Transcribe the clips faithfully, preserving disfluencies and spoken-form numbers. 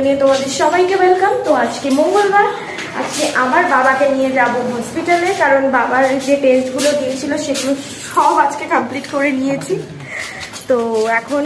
চ্যানেলে তোমাদের সবাইকে ওয়েলকাম। তো আজকে মঙ্গলবার, আজকে আমার বাবাকে নিয়ে যাব হসপিটালে, কারণ বাবার যে টেস্টগুলো দিয়েছিল সেগুলো সব আজকে কমপ্লিট করে নিয়েছি। তো এখন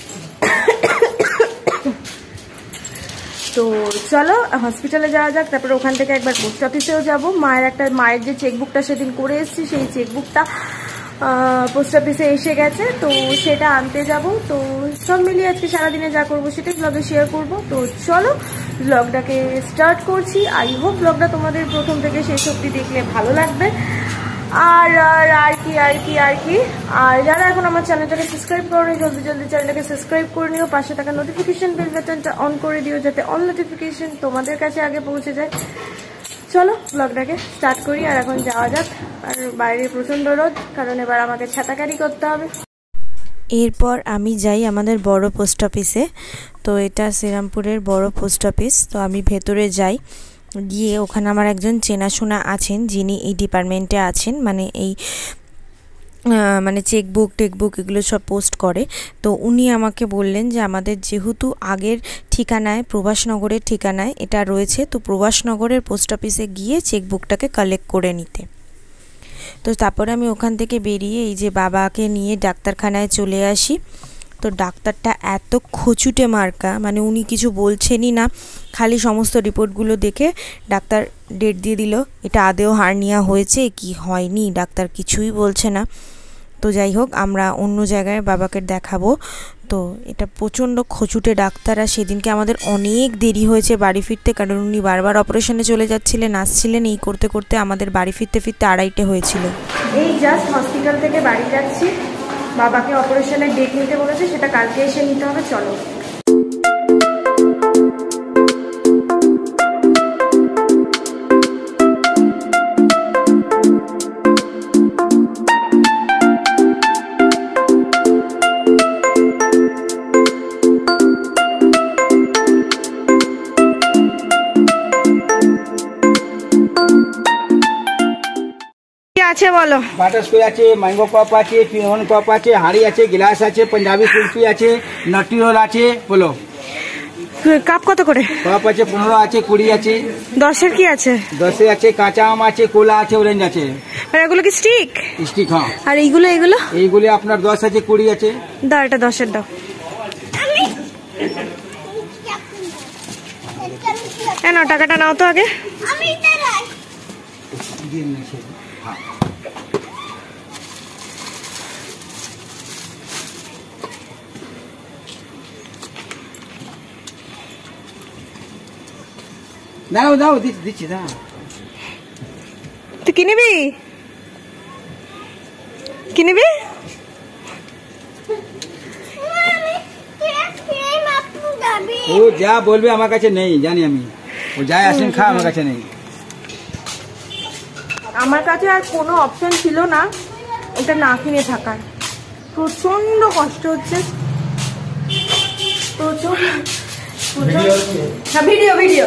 তো চলো হসপিটালে যাওয়া যাক, তারপরে ওখান থেকে একবার পোস্ট অফিসেও যাব। মায়ের একটা মায়ের যে চেকবুকটা সেদিন করে এসেছি, সেই চেকবুকটা পোস্ট অফিসে এসে গেছে, তো সেটা আনতে যাব। তো সব মিলিয়ে আজকে সারাদিনে যা করবো সেটাই ব্লগে শেয়ার করব। তো চলো ব্লগটাকে স্টার্ট করছি। আই হোপ ব্লগটা তোমাদের প্রথম থেকে শেষ অবধি দেখলে ভালো লাগবে। আর আর আর কি আর কি আর কি আর যারা এখন আমার চ্যানেলটাকে সাবস্ক্রাইব করো, জলদি জলদি চ্যানেলটাকে সাবস্ক্রাইব করে নিও, পাশে থাকা নোটিফিকেশন বেল বাটনটা অন করে দিও, যাতে অল নোটিফিকেশন তোমাদের কাছে আগে পৌঁছে যায়। চলো ব্লগটাকে স্টার্ট করি। আর এখন যাওয়া যাক। আর বাইরে প্রচন্ড রোদ, কারণ এবার আমাকে ছাতা ক্যারি করতে হবে। এরপর আমি যাই আমাদের বড় পোস্ট অফিসে। তো এটা শ্রীরামপুরের বড় পোস্ট অফিস। তো আমি ভেতরে যাই, গিয়ে ওখানে আমার একজন চেনাশোনা আছেন, যিনি এই ডিপার্টমেন্টে আছেন, মানে এই মানে চেকবুক টেকবুক এগুলো সব পোস্ট করে। তো উনি আমাকে বললেন যে আমাদের যেহেতু আগের ঠিকানায় প্রভাসনগরের ঠিকানায় এটা রয়েছে, তো প্রভাসনগরের পোস্ট অফিসে গিয়ে চেকবুকটাকে কালেক্ট করে নিতে। তো তারপরে আমি ওখান থেকে বেরিয়ে এই যে বাবাকে নিয়ে ডাক্তারখানায় চলে আসি। তো ডাক্তারটা এত খচুটে মার্কা, মানে উনি কিছু বলছেনই না, খালি সমস্ত রিপোর্টগুলো দেখে ডাক্তার ডেট দিয়ে দিল। এটা আদেও হার্নিয়া হয়েছে কি হয়নি ডাক্তার কিছুই বলছে না। তো যাই হোক, আমরা অন্য জায়গায় বাবাকে দেখাবো। তো এটা প্রচণ্ড খচুটে ডাক্তার। আর সেদিনকে আমাদের অনেক দেরি হয়েছে বাড়ি ফিরতে, কারণ উনি বারবার অপারেশনে চলে যাচ্ছিলেন আসছিলেন, এই করতে করতে আমাদের বাড়ি ফিরতে ফিরতে আড়াইটে হয়েছিল। এই জাস্ট হসপিটাল থেকে বাড়ি যাচ্ছি। বাবাকে অপারেশনের ডেট নিতে বলেছে, সেটা কালকে এসে নিতে হবে। চলো আছে বলো। বাটারস্কচ আছে, ম্যাঙ্গো কাপ আছে, পিওন কাপ আছে, হাঁড়ি আছে, গ্লাস আছে, পাঞ্জাবি কুলফি আছে, নাটি রোল আছে। বলো কাপ কত করে? কাপ আছে পনেরো আছে, কুড়ি আছে। দশের কি আছে? দশে আছে কাঁচা আম আছে, কোলা আছে, অরেঞ্জ আছে। আর এগুলো কি স্টিক? স্টিক, হ্যাঁ। আর এইগুলো এগুলো এইগুলো আপনার দশ আছে, কুড়ি আছে। দাও এটা দশের দাও। হ্যাঁ নাও, টাকাটা নাও তো আগে। দাও দাও দিচ্ছি দাও। তুই কিনবি কিনবি ও যা বলবে আমার কাছে নেই, জানি আমি। ও যাই আসেন খা, আমার কাছে নেই। আমার কাছে আর কোনো অপশন ছিল না এটা না কিনে থাকার। প্রচন্ড কষ্ট হচ্ছে, প্রচন্ড ভিডিও ভিডিও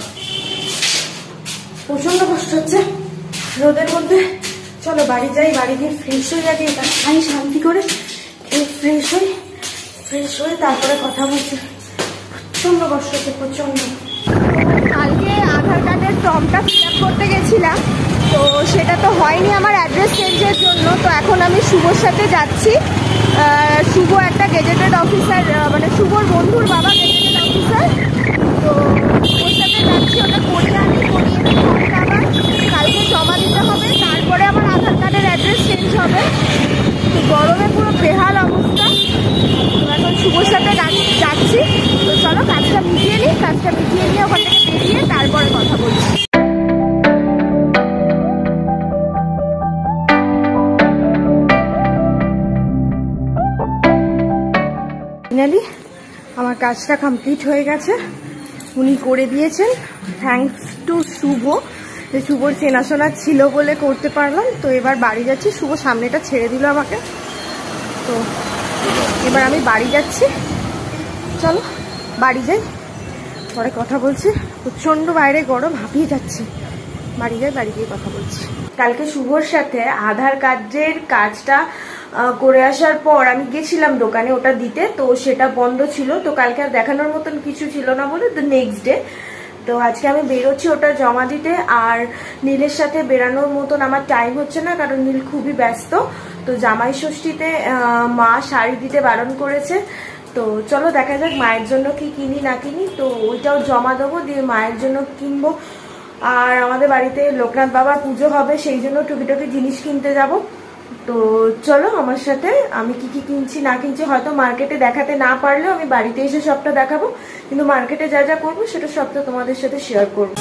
প্রচন্ড কষ্ট হচ্ছে রোদের মধ্যে। চলো বাড়ি যাই, বাড়ি গিয়ে ফ্রেশ হয়ে যাবে, এটা খাই শান্তি করে, ফ্রেশ হই, ফ্রেশ হয়ে তারপরে কথা বলছি। প্রচন্ড কষ্ট হচ্ছে, প্রচন্ড। কালকে আধার কার্ডের ফর্মটা ফিল আপ করতে গেছিলাম, তো সেটা তো হয়নি আমার অ্যাড্রেস চেঞ্জের জন্য। তো এখন আমি শুভর সাথে যাচ্ছি। শুভ একটা গেজেটেড অফিসার, মানে শুভর বন্ধুর বাবা গেজেটেড অফিসার। তো ওর সাথে যাচ্ছি, ওটা করে আনি, করিয়ে নিয়ে ফর্মটা আবার কালকে জমা দিতে হবে, তারপরে আমার আধার কার্ডের অ্যাড্রেস চেঞ্জ হবে। তো গরমে পুরো বেহাল অবস্থা। তো এখন শুভর সাথে যাচ্ছি। তো চলো কাজটা মিটিয়ে নিই, কাজটা মিটিয়ে নিয়ে ওখান থেকে বেরিয়ে তারপরে কথা বলছি। ফাইনালি আমার কাজটা কমপ্লিট হয়ে গেছে, উনি করে দিয়েছেন। থ্যাঙ্কস টু শুভ, যে শুভর চেনাশোনা ছিল বলে করতে পারলাম। তো এবার বাড়ি যাচ্ছি, শুভ সামনেটা ছেড়ে দিল আমাকে। তো এবার আমি বাড়ি যাচ্ছি। চলো বাড়ি যাই, পরে কথা বলছি। প্রচণ্ড বাইরে গরম, হাঁপিয়ে যাচ্ছে। বাড়ি যাই, বাড়ি গিয়ে কথা বলছি। কালকে শুভর সাথে আধার কার্ডের কাজটা করে আসার পর আমি গেছিলাম দোকানে ওটা দিতে, তো সেটা বন্ধ ছিল, তো কালকে আর দেখানোর মতন কিছু ছিল না বলে তো নেক্সট ডে তো আজকে আমি বেরোচ্ছি ওটা জমা দিতে। আর নীলের সাথে বেরানোর মতন আমার টাইম হচ্ছে না, কারণ নীল খুবই ব্যস্ত। তো জামাই ষষ্ঠীতে মা শাড়ি দিতে বারণ করেছে, তো চলো দেখা যাক মায়ের জন্য কি কিনি না কিনি। তো ওইটাও জমা দেবো, দিয়ে মায়ের জন্য কিনবো। আর আমাদের বাড়িতে লোকনাথ বাবার পুজো হবে, সেই জন্য টুকিটাকি জিনিস কিনতে যাব। তো চলো আমার সাথে, আমি কি কি কিনছি না কিনছি হয়তো মার্কেটে দেখাতে না পারলেও আমি বাড়িতে এসে সবটা দেখাবো, কিন্তু মার্কেটে যা যা করবো সেটা সবটা তোমাদের সাথে শেয়ার করবো।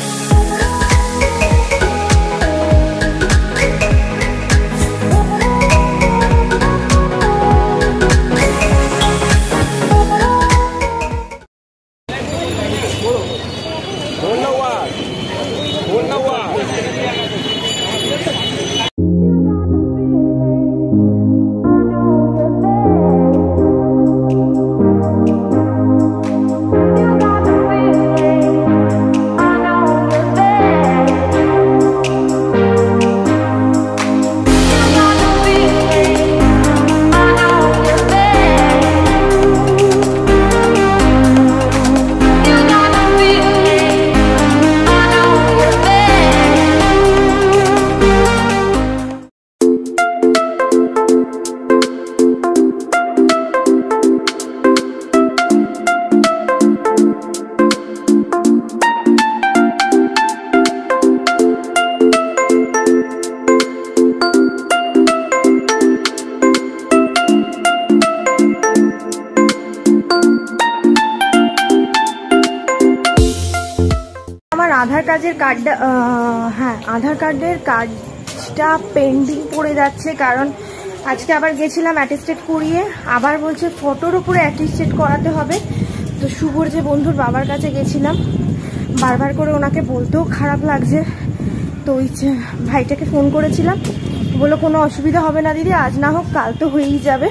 আধার কার্ডের কার্ডটা হ্যাঁ আধার কার্ডের কার্ডটা পেন্ডিং পড়ে যাচ্ছে, কারণ আজকে আবার গেছিলাম অ্যাটেস্টেড করিয়ে, আবার বলছে ফটোর উপরে অ্যাটেস্টেড করাতে হবে। তো শুভর যে বন্ধুর বাবার কাছে গেছিলাম, বারবার করে ওনাকে বলতেও খারাপ লাগছে, তো ওই ভাইটাকে ফোন করেছিলাম, বললো কোনো অসুবিধা হবে না দিদি, আজ না হোক কাল তো হয়েই যাবে।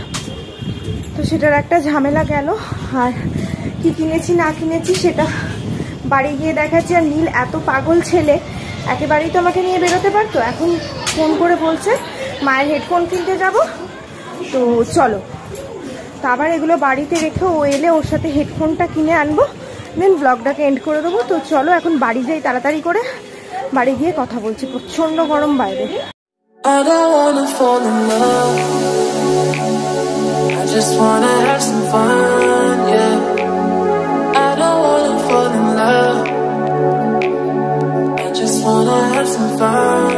তো সেটার একটা ঝামেলা গেল। আর কি কিনেছি না কিনেছি সেটা বাড়ি গিয়ে দেখাচ্ছি। আর নীল এত পাগল ছেলে, একেবারেই তো আমাকে নিয়ে বেরোতে পারতো, এখন ফোন করে বলছে মায়ের হেডফোন কিনতে যাব। তো চলো, তো আবার এগুলো বাড়িতে রেখে ও এলে ওর সাথে হেডফোনটা কিনে আনবো, দেন ব্লগটাকে এন্ড করে দেবো। তো চলো এখন বাড়ি যাই তাড়াতাড়ি করে, বাড়ি গিয়ে কথা বলছি, প্রচন্ড গরম বাইরে। I don't wanna fall in love, I just wanna have some fun, yeah. I don't wanna fall in love, I just wanna have some fun.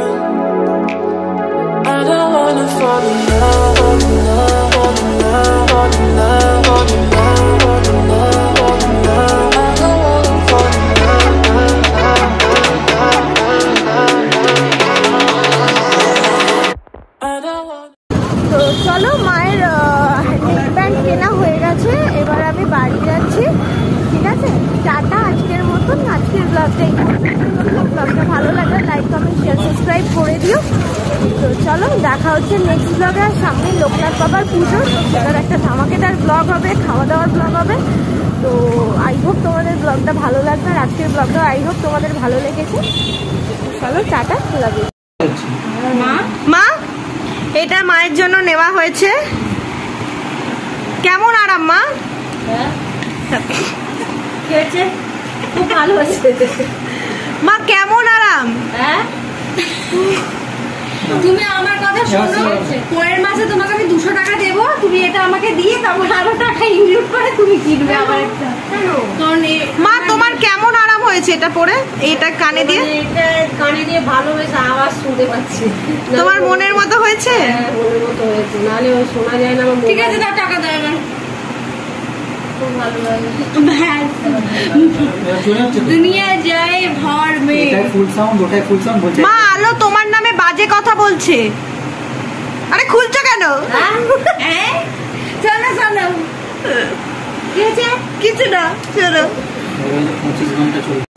I don't wanna fall in love, fall in love, fall in love, fall in love, fall in love, fall in love, fall in love. I don't wanna fall in love, love, love, love, love, love, love. I don't wanna. তো চলো, মায়ের band কেনা হয়ে গেছে, এবার আমি বাড়ি যাচ্ছি, ঠিক আছে? টাটা আজকের মতন, আজকের ব্লগটা এই ব্লগটা ভালো লাগলে লাইক কমেন্ট শেয়ার সাবস্ক্রাইব করে দিও। তো চলো দেখা হচ্ছে নেক্সট ব্লগে। আর সামনে লোকনাথ বাবার পুজো, তো সেটার একটা ধামাকেদার ব্লগ হবে, খাওয়া দাওয়ার ব্লগ হবে। তো আই হোপ তোমাদের ব্লগটা ভালো লাগবে, আর আজকের ব্লগটা আই হোপ তোমাদের ভালো লেগেছে। চলো টাটা, লাভ ইউ। মা মা এটা মায়ের জন্য নেওয়া হয়েছে, কেমন আরাম মা? খুব ভালো হয়েছে মা, কেমন আরাম? হ্যাঁ তুমি আমার কথা শোনো, পরের মাসে তোমাকে আমি দুশো টাকা দেবো, তুমি এটা আমাকে দিয়ে তারপর আরো টাকা ইনক্লুড করে তুমি কিনবে আবার একটা। মা তোমার কেমন আরাম হয়েছে এটা পরে? এটা কানে দিয়ে, এটা কানে দিয়ে ভালো হয়েছে, আওয়াজ শুনতে পাচ্ছি। তোমার মনের মতো হয়েছে? মনের মতো হয়েছে, নাহলে ওই শোনা যায় না। ঠিক আছে দাও, টাকা দাও এবার। দুনিয়া যায় ভর মে। ফুল সাউন্ড, ওটাই ফুল সাউন্ড বলছে। মা আলো তোমার নামে বাজে কথা বলছে। আরে খুলছো কেন? হ্যাঁ চলো চলো, কি হয়েছে? কিছু না, চলো। পঁচিশ ঘন্টা চলো।